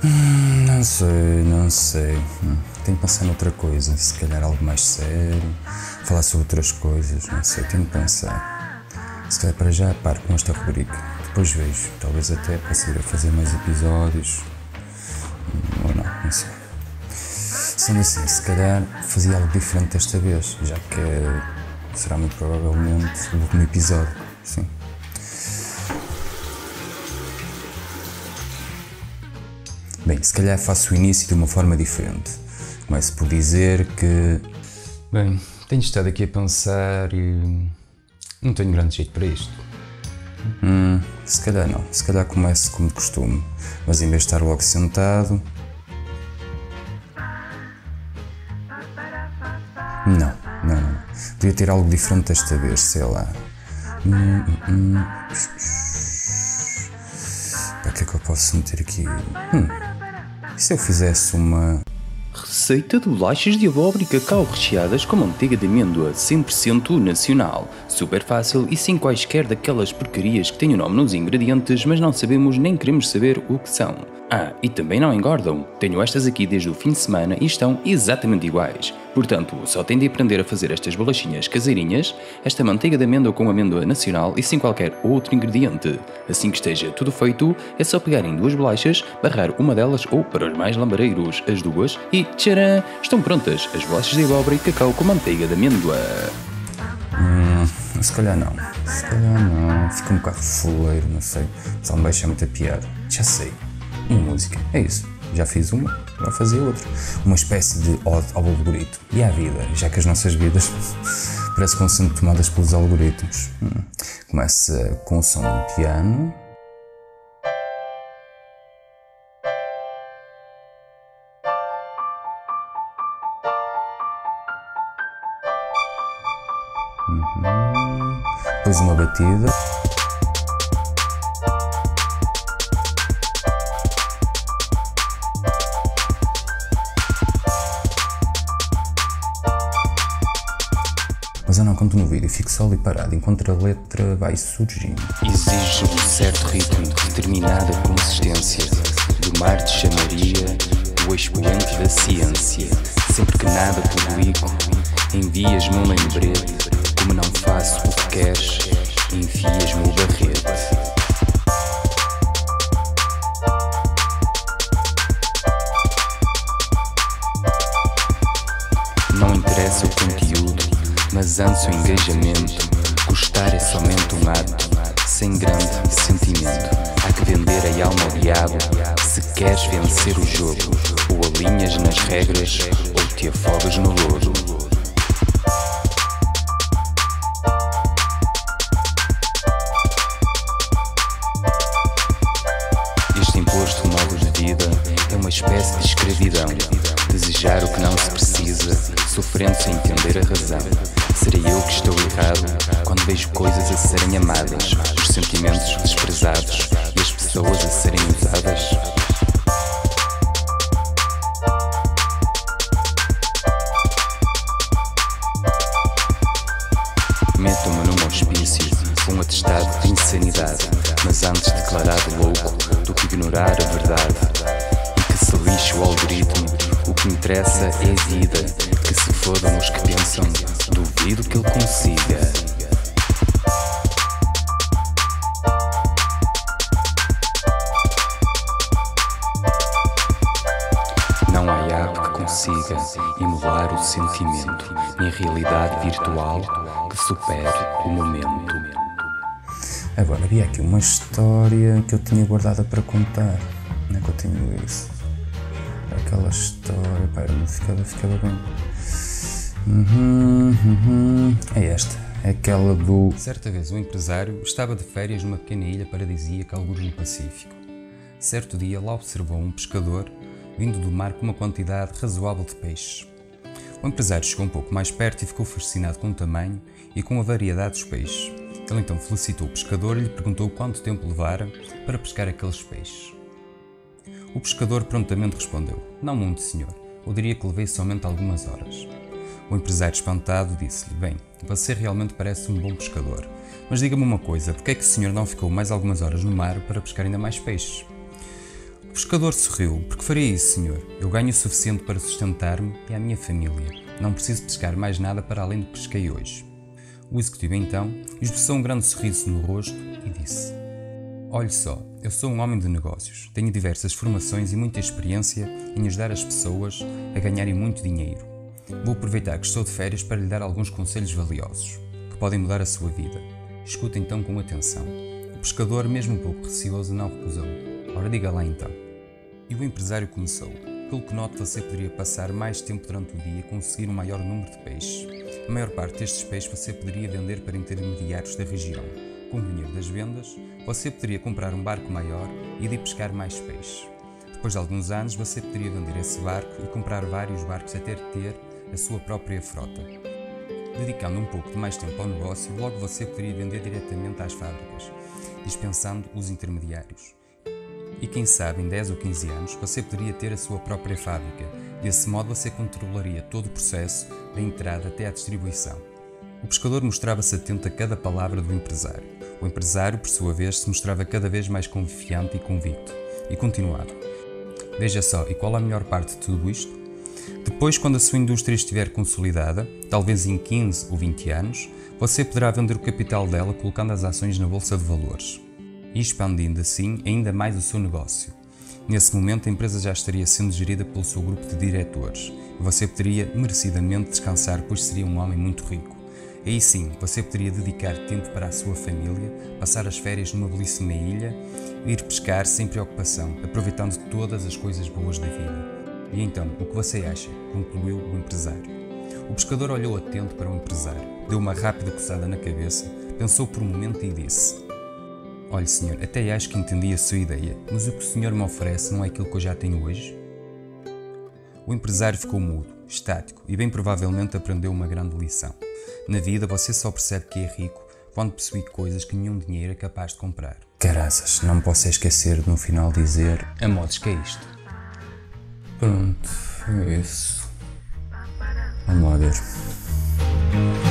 Não sei. Tenho que pensar noutra coisa, se calhar algo mais sério, falar sobre outras coisas, não sei, tenho que pensar. Se calhar para já paro com esta rubrica, depois vejo, talvez até possa ir a fazer mais episódios, ou não sei. Sendo assim, se calhar fazia algo diferente desta vez, já que será muito provavelmente o último episódio, sim. Bem, se calhar faço o início de uma forma diferente. Começo por dizer que... Bem, tenho estado aqui a pensar e... não tenho grande jeito para isto. Se calhar não. Se calhar começo como de costume. Mas em vez de estar logo sentado... Não. Podia ter algo diferente desta vez, sei lá. Para que é que eu posso meter aqui? E se eu fizesse uma... Receita de bolachas de abóbora e cacau recheadas com manteiga de amêndoa 100% nacional. Super fácil e sem quaisquer daquelas porcarias que têm o nome nos ingredientes, mas não sabemos nem queremos saber o que são. E também não engordam. Tenho estas aqui desde o fim de semana e estão exatamente iguais. Portanto, só tem de aprender a fazer estas bolachinhas caseirinhas, esta manteiga de amêndoa com amêndoa nacional e sem qualquer outro ingrediente. Assim que esteja tudo feito, é só pegarem duas bolachas, barrar uma delas ou, para os mais lambareiros, as duas e tcharam! Estão prontas as bolachas de abóbora e cacau com manteiga de amêndoa. Se calhar não. Fica um bocado fuleiro, não sei. Só me deixa muita piada. Já sei. Uma música. É isso. Já fiz uma, vou fazer outra. Uma espécie de ode ao algoritmo. E à vida, já que as nossas vidas parece que vão sendo tomadas pelos algoritmos. Começa com o som de um piano. Depois uma batida. Mas eu não conto no vídeo, fico só ali parado enquanto a letra vai surgindo. Exige um certo ritmo, determinada consistência, do mar de chamaria, o expoente da ciência. Sempre que nada publico, envias-me um lembrete. Como não faço o que queres, enfias-me o barrete. Não interessa o conteúdo, mas antes o engajamento. Gostar é somente um ato, sem grande sentimento. Há que vender a alma ao diabo, se queres vencer o jogo. Ou alinhas nas regras, ou te afogas no lodo. Este imposto modo de vida é uma espécie de escravidão. Desejar o que não se precisa, sofrendo sem entender a razão. Serei eu que estou errado quando vejo coisas a serem amadas, os sentimentos desprezados e as pessoas a serem usadas? Metam-me num hospício com um atestado de insanidade, mas antes declarado louco do que ignorar a verdade. E que se lixe o algoritmo, o que interessa é a vida. Que se fodam os que pensam, duvido que ele consiga. Não há app que consiga emular o sentimento, nem realidade virtual que supere o momento. Agora, havia aqui uma história que eu tinha guardada para contar. Onde é que eu tenho isso? Aquela história, pá, não ficava bem. É esta, é aquela do... Certa vez um empresário estava de férias numa pequena ilha paradisíaca algures no Pacífico. Certo dia lá observou um pescador vindo do mar com uma quantidade razoável de peixes. O empresário chegou um pouco mais perto e ficou fascinado com o tamanho e com a variedade dos peixes. Ele então felicitou o pescador e lhe perguntou quanto tempo levara para pescar aqueles peixes. O pescador prontamente respondeu: "Não muito, senhor. Eu diria que levei somente algumas horas." O empresário espantado disse-lhe: "Bem, você realmente parece um bom pescador, mas diga-me uma coisa, porque é que o senhor não ficou mais algumas horas no mar para pescar ainda mais peixes?" O pescador sorriu. Por que faria isso, senhor? Eu ganho o suficiente para sustentar-me e a minha família. Não preciso pescar mais nada para além do que pesquei hoje. O executivo então esboçou um grande sorriso no rosto e disse: Olhe só, eu sou um homem de negócios. Tenho diversas formações e muita experiência em ajudar as pessoas a ganharem muito dinheiro. Vou aproveitar que estou de férias para lhe dar alguns conselhos valiosos, que podem mudar a sua vida. Escuta então com atenção. O pescador, mesmo um pouco receoso, não recusou. Ora, diga lá então. E o empresário começou. Pelo que noto, você poderia passar mais tempo durante o dia e conseguir um maior número de peixes. A maior parte destes peixes você poderia vender para intermediários da região. Com o dinheiro das vendas, você poderia comprar um barco maior e ir pescar mais peixes. Depois de alguns anos, você poderia vender esse barco e comprar vários barcos até ter a sua própria frota. Dedicando um pouco de mais tempo ao negócio, logo você poderia vender diretamente às fábricas, dispensando os intermediários. E quem sabe, em 10 ou 15 anos, você poderia ter a sua própria fábrica. Desse modo, você controlaria todo o processo, da entrada até à distribuição. O pescador mostrava-se atento a cada palavra do empresário. O empresário, por sua vez, se mostrava cada vez mais confiante e convicto. E continuava. Veja só, e qual a melhor parte de tudo isto? Depois, quando a sua indústria estiver consolidada, talvez em 15 ou 20 anos, você poderá vender o capital dela colocando as ações na bolsa de valores e expandindo assim ainda mais o seu negócio. Nesse momento, a empresa já estaria sendo gerida pelo seu grupo de diretores e você poderia merecidamente descansar, pois seria um homem muito rico. Aí sim, você poderia dedicar tempo para a sua família, passar as férias numa belíssima ilha e ir pescar sem preocupação, aproveitando todas as coisas boas da vida. E então, o que você acha? Concluiu o empresário. O pescador olhou atento para o empresário, deu uma rápida coçada na cabeça, pensou por um momento e disse: Olhe, senhor, até acho que entendi a sua ideia, mas o que o senhor me oferece não é aquilo que eu já tenho hoje? O empresário ficou mudo, estático e bem provavelmente aprendeu uma grande lição. Na vida você só percebe que é rico quando possui coisas que nenhum dinheiro é capaz de comprar. Caraças, não me posso esquecer de no final dizer: a modos que é isto. Pronto, é isso. Vamos lá ver.